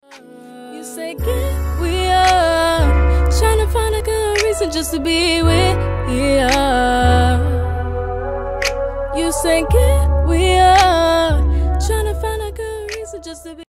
You say get we are trying to find a good reason just to be with you. You say get we are trying to find a good reason just to be.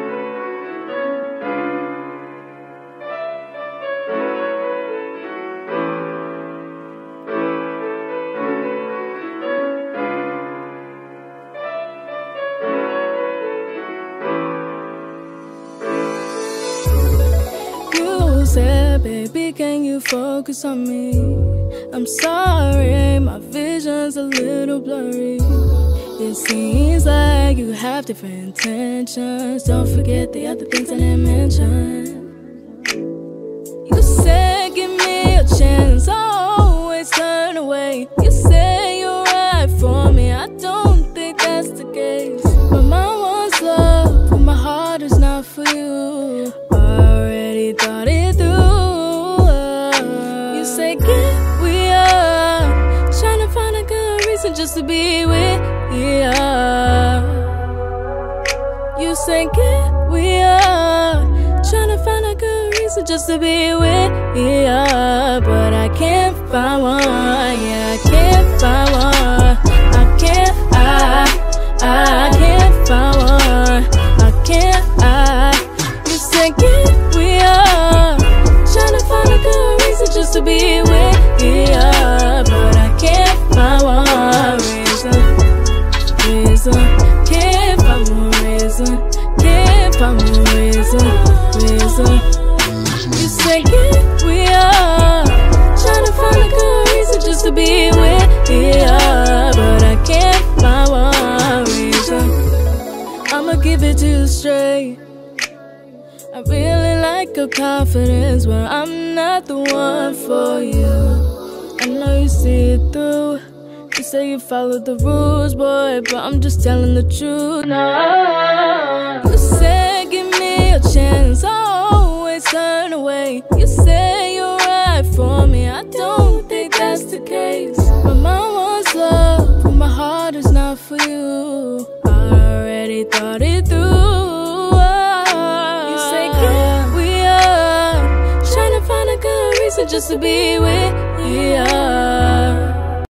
Said, baby, can you focus on me? I'm sorry, my vision's a little blurry. It seems like you have different intentions. Don't forget the other things I didn't mention. You said, give me a chance, I always turn away. You say you're right for me, I don't think that's the case. But my one's love, but my heart is not for you. Already thought it through. You say get we are trying to find a good reason just to be with you. You say get we are trying to find a good reason just to be with you. But I can't find one, yeah, I can't find one. I can't find one. I can't. You say get we are trying to find a good reason just to be with you. But I can't find one reason. Can't find one reason. Can't find one reason. You say get we are trying to find a good reason just to be with you. But I can't find one reason. I'ma give it to you straight. I really like your confidence when I'm not the one for you. I know you see it through. You say you follow the rules, boy, but I'm just telling the truth. No. You said give me a chance, I always turn away. You say you're right for me, I don't think that's the case. But my one's love, but my heart is not for you. I already thought it through. Just to be with you.